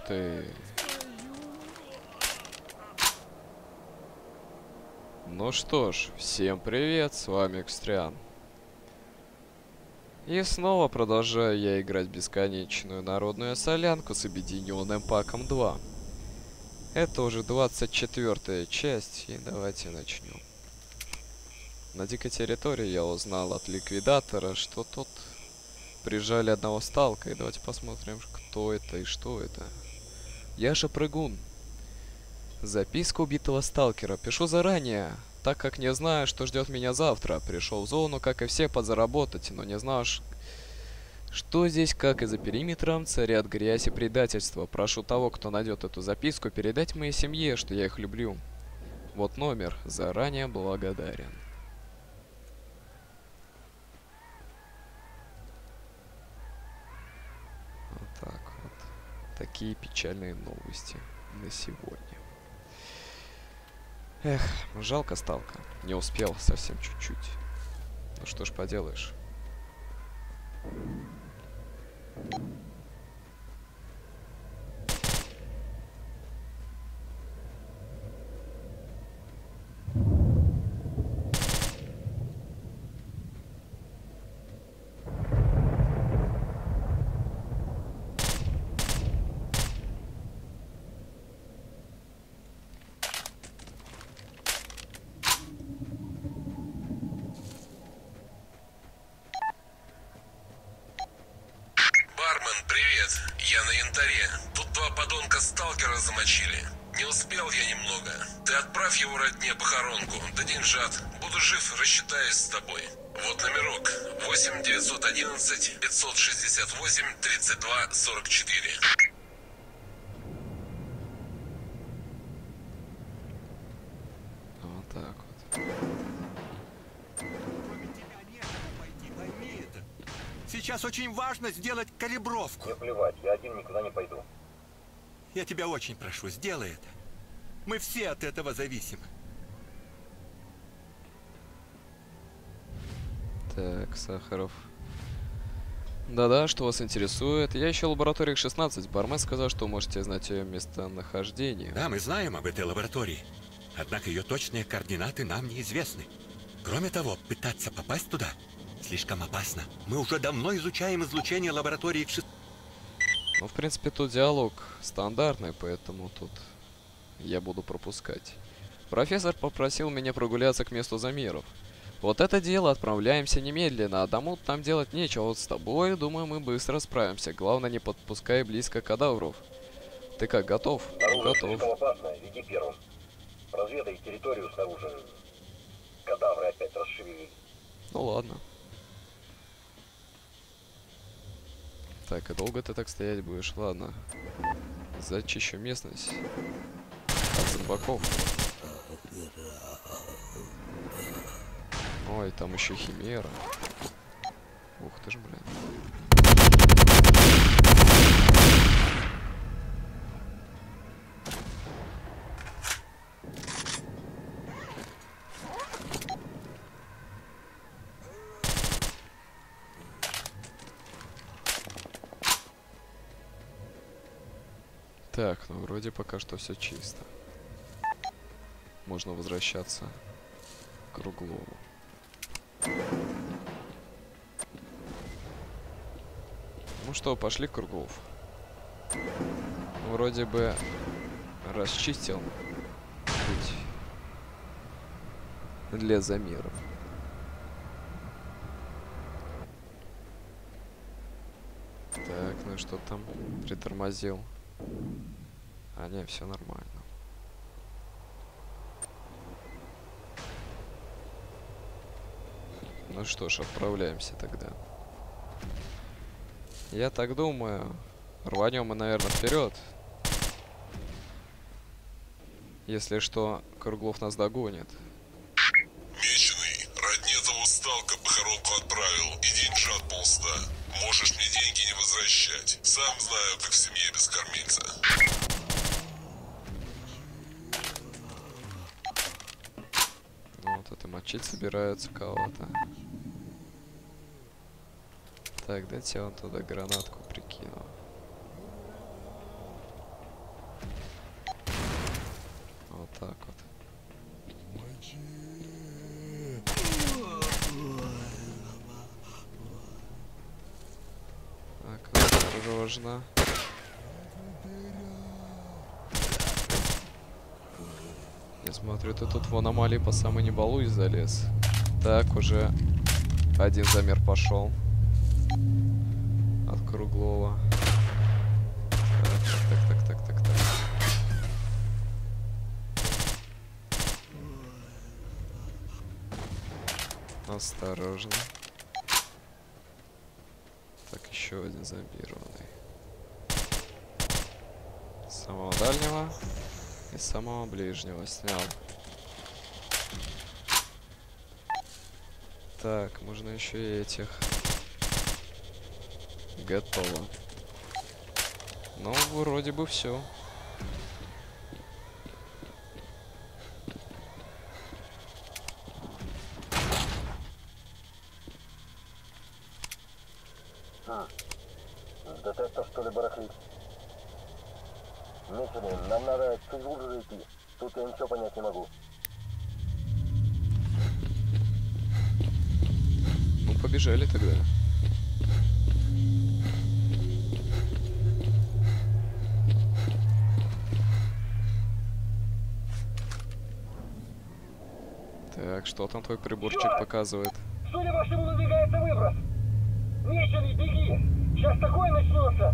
ты. Ну что ж, всем привет, с вами Экстриан. И снова продолжаю я играть бесконечную народную солянку с объединенным паком 2. Это уже 24-я часть, и давайте начнем. На дикой территории я узнал от ликвидатора, что тут прижали одного сталка, и давайте посмотрим, кто это и что это. Я же прыгун. Записка убитого сталкера. Пишу заранее, так как не знаю, что ждет меня завтра. Пришел в зону, как и все, подзаработать, но не знаю, что здесь, как и за периметром, царят грязь и предательство. Прошу того, кто найдет эту записку, передать моей семье, что я их люблю. Вот номер. Заранее благодарен. Вот так вот. Такие печальные новости на сегодня. Эх, жалко сталка. Не успел совсем чуть-чуть. Ну что ж поделаешь. Привет, я на янтаре. Тут два подонка сталкера замочили. Не успел я немного. Ты отправь его родне похоронку, да деньжат. Буду жив, рассчитаюсь с тобой. Вот номерок. 8 911 568 32 44. Вот так вот. Сейчас очень важно сделать калибровку. Мне плевать, я один никуда не пойду. Я тебя очень прошу, сделай это. Мы все от этого зависим. Так, Сахаров. Да-да, что вас интересует? Я ищу лабораторию 16. Бармен сказал, что можете знать ее местонахождение. Да, мы знаем об этой лаборатории. Однако ее точные координаты нам неизвестны. Кроме того, пытаться попасть туда слишком опасно. Мы уже давно изучаем излучение лаборатории 16. Ну, в принципе, тут диалог стандартный, поэтому тут я буду пропускать. Профессор попросил меня прогуляться к месту замеров. Вот это дело, отправляемся немедленно, одному там делать нечего. Вот с тобой, думаю, мы быстро справимся. Главное, не подпускай близко кадавров. Ты как, готов? Снаружи Готов. слишком опасно, веди первым. Разведай территорию снаружи. Кадавры опять расшевелились. Ну ладно. Так, и долго ты так стоять будешь? Ладно. Зачищу местность от зомбаков. Ой, там еще химера. Ух ты ж, блин. Так, ну вроде пока что все чисто. Можно возвращаться к Круглову. Ну что, пошли к Круглов. Вроде бы расчистил путь для замеров. Так, ну и что там? Притормозил. А не, все нормально. Ну что ж, отправляемся тогда. Я так думаю, рванем мы, наверное, вперед. Если что, Круглов нас догонит. Меченый, родне того сталка похоронку отправил и деньжат полста. Можешь мне деньги не возвращать. Сам знаю, как в семье без кормильца. Ну, вот это мочить собираются кого-то. Так, дайте я вон туда гранатку прикину. так вот. Так, осторожно. Я смотрю, ты тут в аномалии по самой не балуй залез. Так, уже один замер пошел. От круглого. Так. Осторожно. Так, еще один зомбированный. С самого дальнего и самого ближнего снял. Так, можно еще и этих. Готово. Ну, вроде бы все. Детектор, что ли, барахлит? Меченый, нам надо чуть глубже идти. Тут я ничего понять не могу. Ну, побежали тогда. Так, что там твой приборчик показывает? Судя по всему, надвигается выброс. Меченый, беги! Сейчас такое начнется!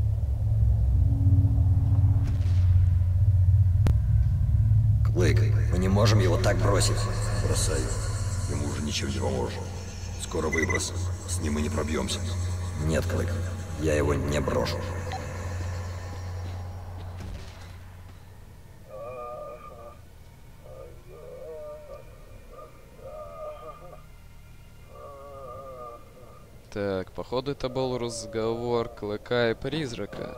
Клык, мы не можем его так бросить. Бросай. Ему уже ничего не поможет. Скоро выброс. С ним мы не пробьемся. Нет, Клык, я его не брошу. Так, походу это был разговор Клыка и Призрака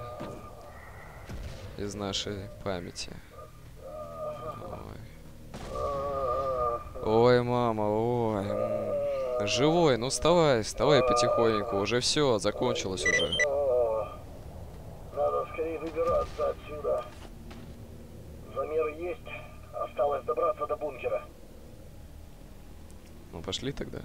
из нашей памяти. Ой, мама, ой. Живой, ну вставай, вставай потихоньку. Уже все, закончилось уже. Надо скорее выбираться отсюда. Замеры есть. Осталось добраться до бункера. Ну пошли тогда.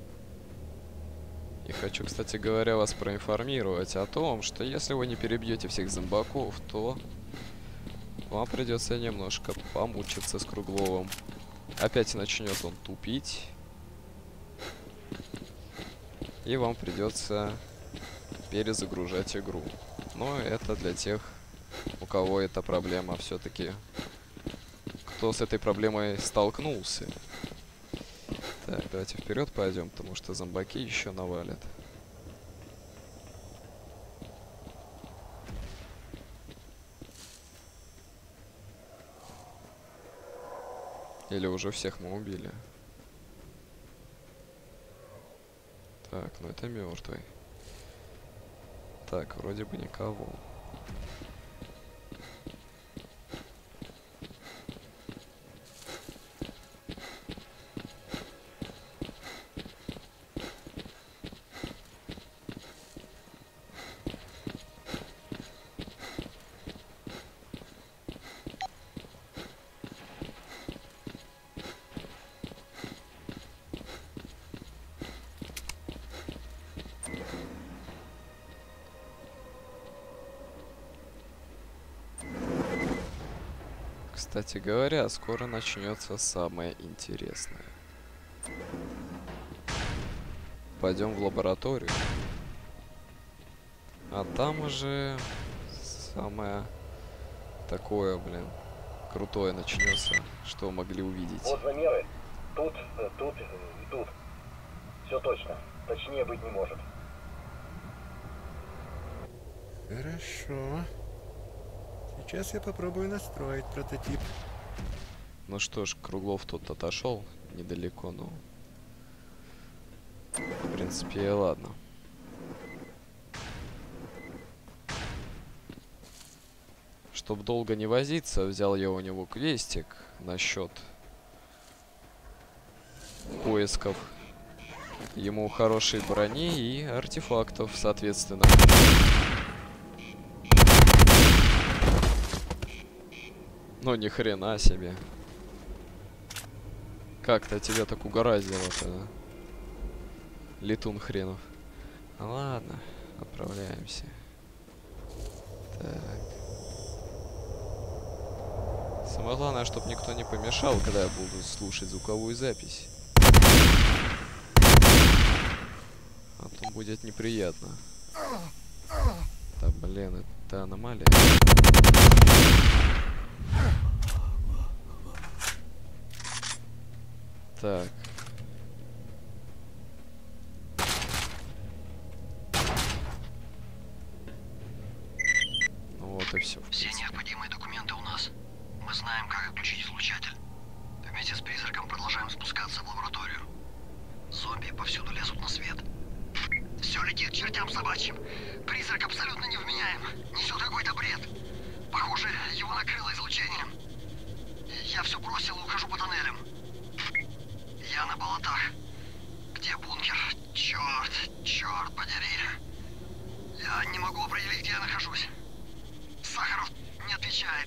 И хочу, кстати говоря, вас проинформировать о том, что если вы не перебьете всех зомбаков, то вам придется немножко помучиться с Кругловым. Опять начнет он тупить. И вам придется перезагружать игру. Но это для тех, у кого эта проблема все-таки... Кто с этой проблемой столкнулся. Так, давайте вперед пойдем, потому что зомбаки еще навалят. Или уже всех мы убили? Так, ну это мертвый. Так, вроде бы никого. Кстати говоря, скоро начнется самое интересное. Пойдем в лабораторию. А там уже самое такое, блин, крутое начнется, что могли увидеть. Вот замеры. Тут и тут. Все точно. Точнее быть не может. Хорошо. Сейчас я попробую настроить прототип. Ну что ж, Круглов тут отошел недалеко, но... В принципе, ладно. Чтоб долго не возиться, взял я у него квестик насчет поисков ему хорошей брони и артефактов, соответственно. Ну, ни хрена себе. Как-то тебя так угораздило-то, да? Летун хренов. Ну, ладно, отправляемся. Так. Самое главное, чтобы никто не помешал, когда я буду слушать звуковую запись. А то будет неприятно. Да блин, это аномалия. Так. Ну вот и все. Все необходимые документы у нас. Мы знаем, как отключить излучатель. Вместе с призраком продолжаем спускаться в лабораторию. Зомби повсюду лезут на свет. Все летит к чертям собачьим. Призрак абсолютно невменяем. Несет какой-то бред. Похоже, его накрыло излучением. Я все бросил и ухожу по тоннелям. Я на болотах. Где бункер? Черт подери. Я не могу определить, где я нахожусь. Сахаров не отвечает.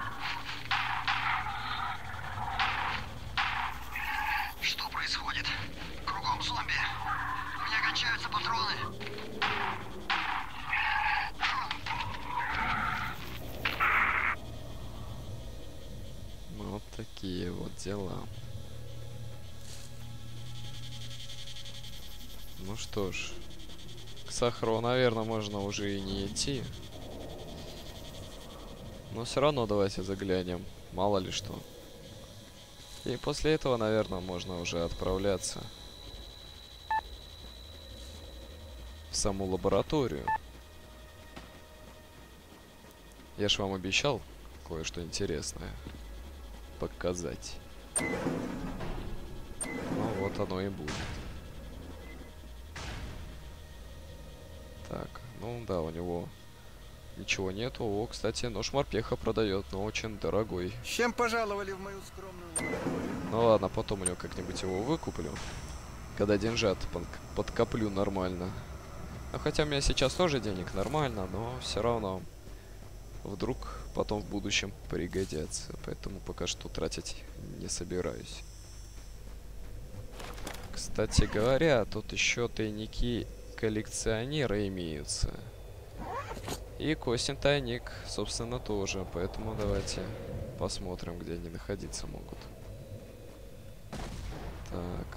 Что происходит? Кругом зомби. У меня кончаются патроны. Ну, вот такие вот дела. Ну что ж, к Сахарову, наверное, можно уже и не идти. Но все равно давайте заглянем, мало ли что. И после этого, наверное, можно уже отправляться в саму лабораторию. Я ж вам обещал кое-что интересное показать. Ну вот оно и будет. Так, ну да, у него ничего нету. О, кстати, нож морпеха продает, но очень дорогой. С чем пожаловали в мою скромную лабораторию? Ну ладно, потом у него как-нибудь его выкуплю. Когда деньжат подкоплю нормально. Ну хотя у меня сейчас тоже денег нормально, но все равно вдруг потом в будущем пригодятся. Поэтому пока что тратить не собираюсь. Кстати говоря, тут еще тайники коллекционера имеются. И Костин тайник, собственно, тоже. Поэтому давайте посмотрим, где они находиться могут. Так.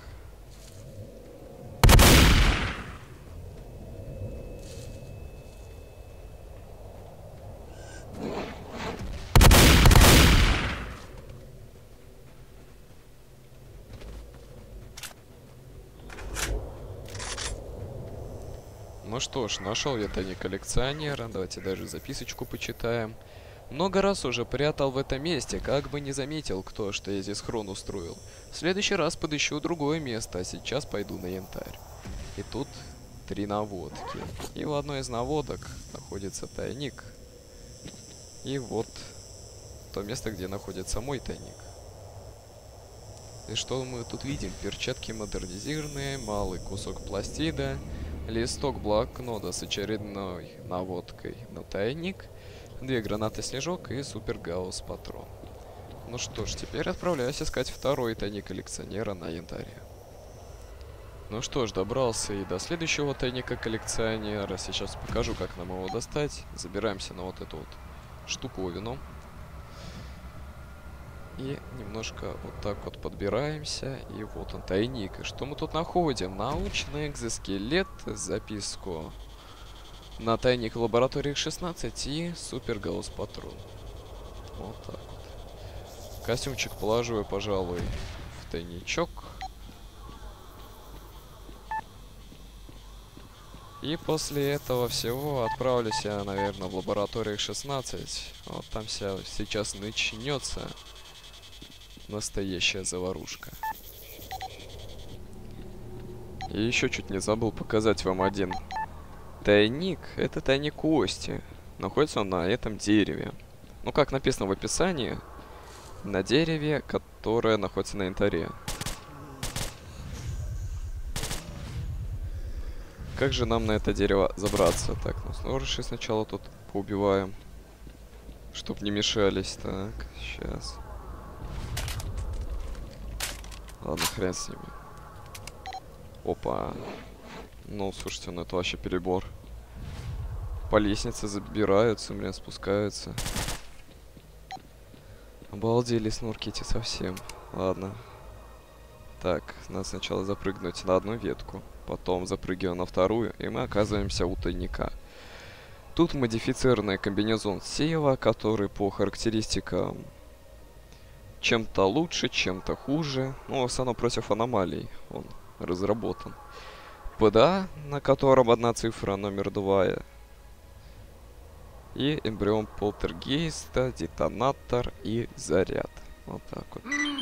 Ну что ж, нашел я тайник коллекционера. Давайте даже записочку почитаем. Много раз уже прятал в этом месте, как бы не заметил кто, что я здесь схрон устроил. В следующий раз подыщу другое место, а сейчас пойду на янтарь. И тут 3 наводки. И в одной из наводок находится тайник. И вот то место, где находится мой тайник. И что мы тут видим? Перчатки модернизированные, малый кусок пластида, листок блокнота с очередной наводкой на тайник, 2 гранаты снежок и супер-гаусс патрон. Ну что ж, теперь отправляюсь искать второй тайник коллекционера на янтаре. Ну что ж, добрался и до следующего тайника коллекционера. Сейчас покажу, как нам его достать. Забираемся на вот эту вот штуковину. И немножко вот так вот подбираемся. И вот он, тайник. И что мы тут находим? Научный экзоскелет, записку на тайник в лаборатории 16 и супер-гаусс патрон. Вот так вот. Костюмчик положу я, пожалуй, в тайничок. И после этого всего отправлюсь я, наверное, в лабораторию 16. Вот там сейчас начнется настоящая заварушка. И еще чуть не забыл показать вам один тайник. Это тайник Кости. Находится он на этом дереве. Ну, как написано в описании, на дереве, которое находится на янтаре. Как же нам на это дерево забраться? Так, ну снорыши сначала тут поубиваем. Чтоб не мешались. Так, сейчас. Ладно, хрен с ними. Опа. Ну, слушайте, ну это вообще перебор. По лестнице забираются, блин, спускаются. Обалдели снурки эти совсем. Ладно. Так, надо сначала запрыгнуть на одну ветку. Потом запрыгиваем на вторую, и мы оказываемся у тайника. Тут модифицированный комбинезон Сеева, который по характеристикам чем-то лучше, чем-то хуже. Но в основном против аномалий он разработан. ПДА, на котором одна цифра, номер 2. И эмбрион полтергейста, детонатор и заряд. Вот так вот.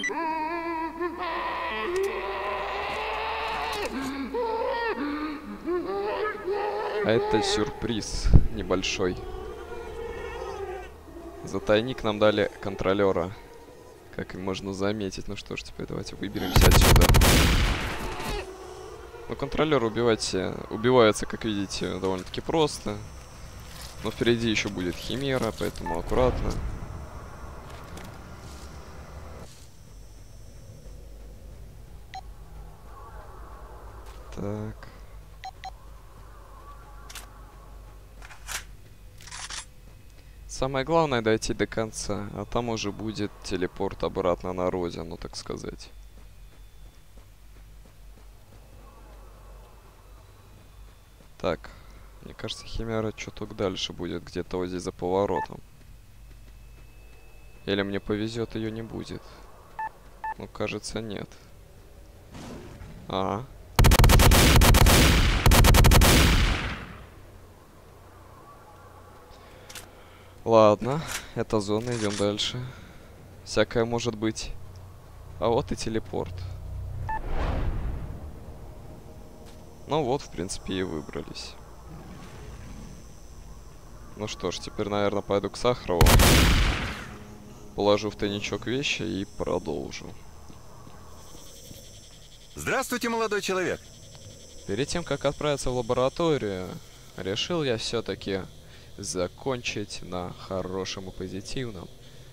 А это сюрприз небольшой. За тайник нам дали контролера. Как и можно заметить. Ну что ж, теперь давайте выберемся отсюда. Ну, контролер убивается, как видите, довольно-таки просто. Но впереди еще будет химера, поэтому аккуратно. Так. Самое главное дойти до конца, а там уже будет телепорт обратно на родину, так сказать. Так, мне кажется, химера чуток дальше будет, где-то вот здесь за поворотом. Или мне повезет, ее не будет. Ну, кажется, нет. Ага. Ладно, это зона, идем дальше. Всякое может быть. А вот и телепорт. Ну вот, в принципе, и выбрались. Ну что ж, теперь, наверное, пойду к Сахарову. Положу в тайничок вещи и продолжу. Здравствуйте, молодой человек. Перед тем, как отправиться в лабораторию, решил я все-таки закончить на хорошем и позитивном.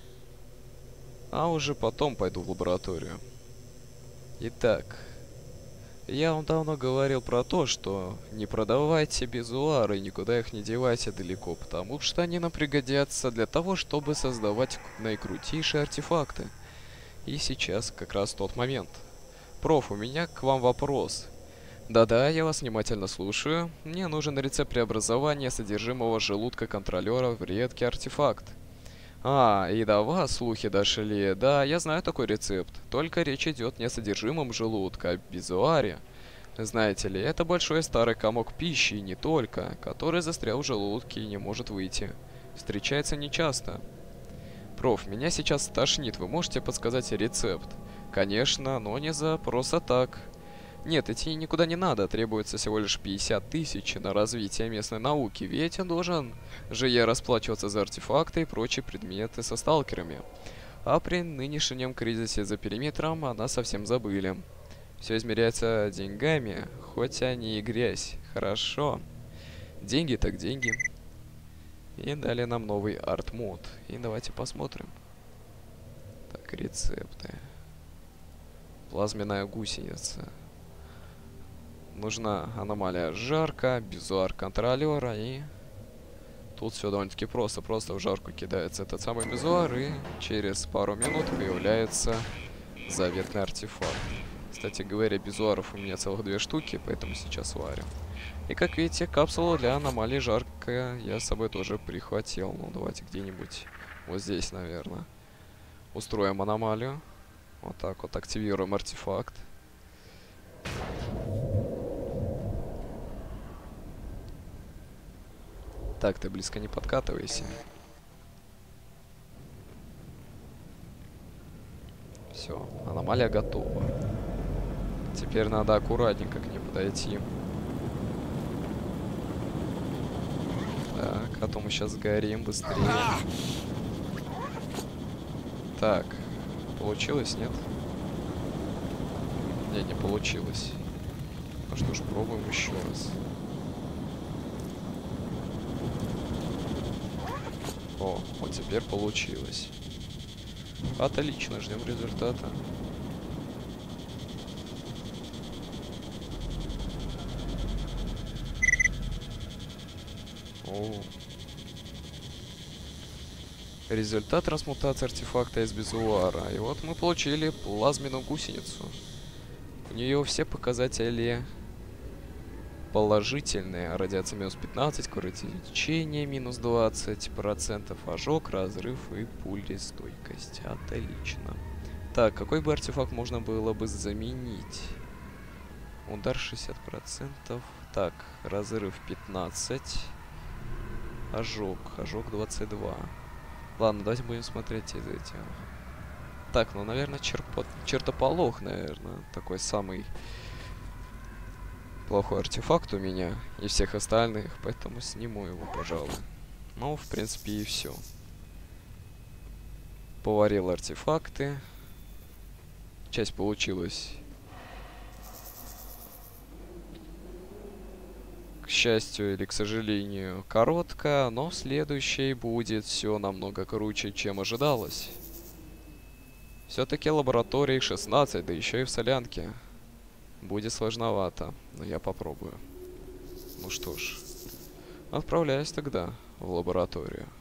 А уже потом пойду в лабораторию. Итак, я вам давно говорил про то, что не продавайте безуары и никуда их не девайте далеко, потому что они нам пригодятся для того, чтобы создавать наикрутейшие артефакты. И сейчас как раз тот момент. Проф, у меня к вам вопрос. Да-да, я вас внимательно слушаю. Мне нужен рецепт преобразования содержимого желудка контролера в редкий артефакт. А, и до вас слухи дошли. Да, я знаю такой рецепт. Только речь идет не о содержимом желудка, а о безуаре. Знаете ли, это большой старый комок пищи, и не только, который застрял в желудке и не может выйти. Встречается нечасто. Проф, меня сейчас тошнит, вы можете подсказать рецепт? Конечно, но не за просто так. Нет, идти никуда не надо, требуется всего лишь 50 тысяч на развитие местной науки, ведь он должен же я расплачиваться за артефакты и прочие предметы со сталкерами. А при нынешнем кризисе за периметром она совсем забыли. Все измеряется деньгами, хоть они и грязь. Хорошо. Деньги так деньги. И дали нам новый арт-мод. И давайте посмотрим. Так, рецепты. Плазменная гусеница. Нужна аномалия жарко, безуар контролера и... Тут все довольно-таки просто. Просто в жарку кидается этот самый безуар и через пару минут появляется заветный артефакт. Кстати говоря, безуаров у меня целых 2 штуки, поэтому сейчас варим. И как видите, капсулу для аномалии жарко я с собой тоже прихватил. Ну давайте где-нибудь вот здесь, наверное, устроим аномалию. Вот так вот активируем артефакт. Так, ты близко не подкатывайся. Все, аномалия готова. Теперь надо аккуратненько к ней подойти. Так, а то мы сейчас сгорим быстрее. Так, получилось, нет? Не получилось. Ну что ж, пробуем еще раз. О, вот теперь получилось. Отлично, ждем результата. О. Результат трансмутации артефакта из безуара. И вот мы получили плазменную гусеницу. У нее все показатели положительные. Радиация минус 15, кровотечение минус 20%, ожог, разрыв и пулестойкость. Отлично. Так, какой бы артефакт можно было бы заменить? Удар 60%. Так, разрыв 15. Ожог 22. Ладно, давайте будем смотреть из этих. Так, ну, наверное, чертополох, наверное. Такой самый плохой артефакт у меня и всех остальных. Поэтому сниму его, пожалуй. Ну, в принципе, и все. Поварил артефакты. Часть получилась, к счастью или к сожалению, короткая, но в следующей будет все намного круче, чем ожидалось. Все-таки лаборатории 16, да еще и в солянке. Будет сложновато, но я попробую. Ну что ж, отправляюсь тогда в лабораторию.